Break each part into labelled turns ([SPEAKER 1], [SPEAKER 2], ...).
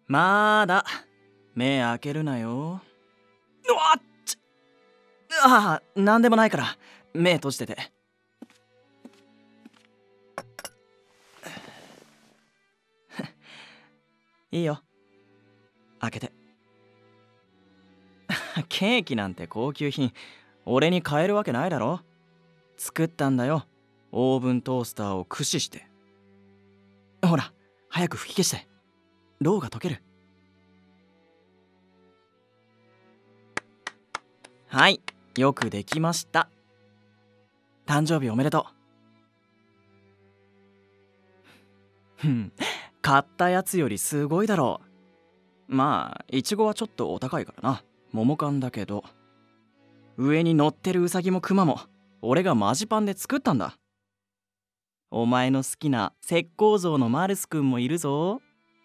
[SPEAKER 1] まだ目開けるなよ。うわっちああ、なんでもないから目閉じてて。いいよ、開けて。ケーキなんて高級品、俺に買えるわけないだろ。作ったんだよ、オーブントースターを駆使して。ほら、早く吹き消して、ろうが溶ける。はい、よくできました。誕生日おめでとう。ふん、買ったやつよりすごいだろう。まあ、イチゴはちょっとお高いからな。桃缶だけど。上に乗ってるウサギもクマも、俺がマジパンで作ったんだ。お前の好きな石膏像のマルスくんもいるぞ。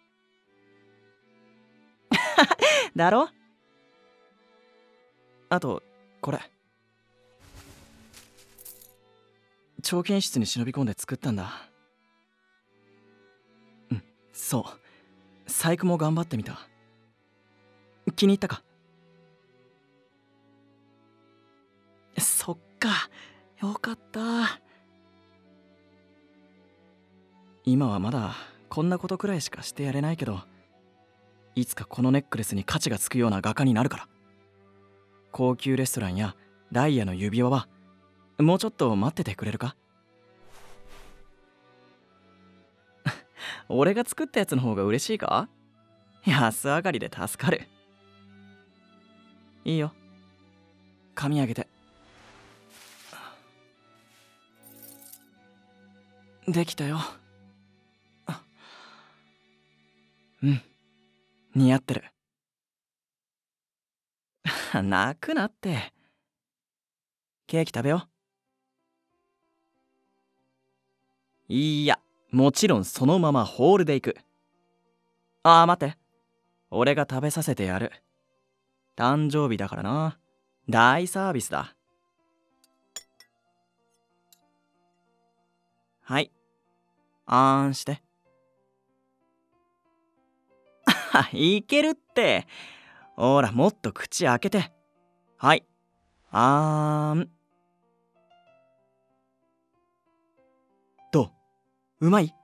[SPEAKER 1] だろ。あと、これ。彫金室に忍び込んで作ったんだ。うん、そう。細工も頑張ってみた。気に入ったか？そっか、よかった。今はまだこんなことくらいしかしてやれないけど、いつかこのネックレスに価値がつくような画家になるから。高級レストランやダイヤの指輪はもうちょっと待っててくれるか？俺が作ったやつの方が嬉しいか？安上がりで助かる。いいよ、髪あげて。できたよ。うん、似合ってる。泣くなって。ケーキ食べよう。いや、もちろんそのままホールで行く。ああ、待って。俺が食べさせてやる。誕生日だからな。大サービスだ。はい。あーんして。いけるって。ほら、もっと口開けて。はい。あーん。どう？うまい？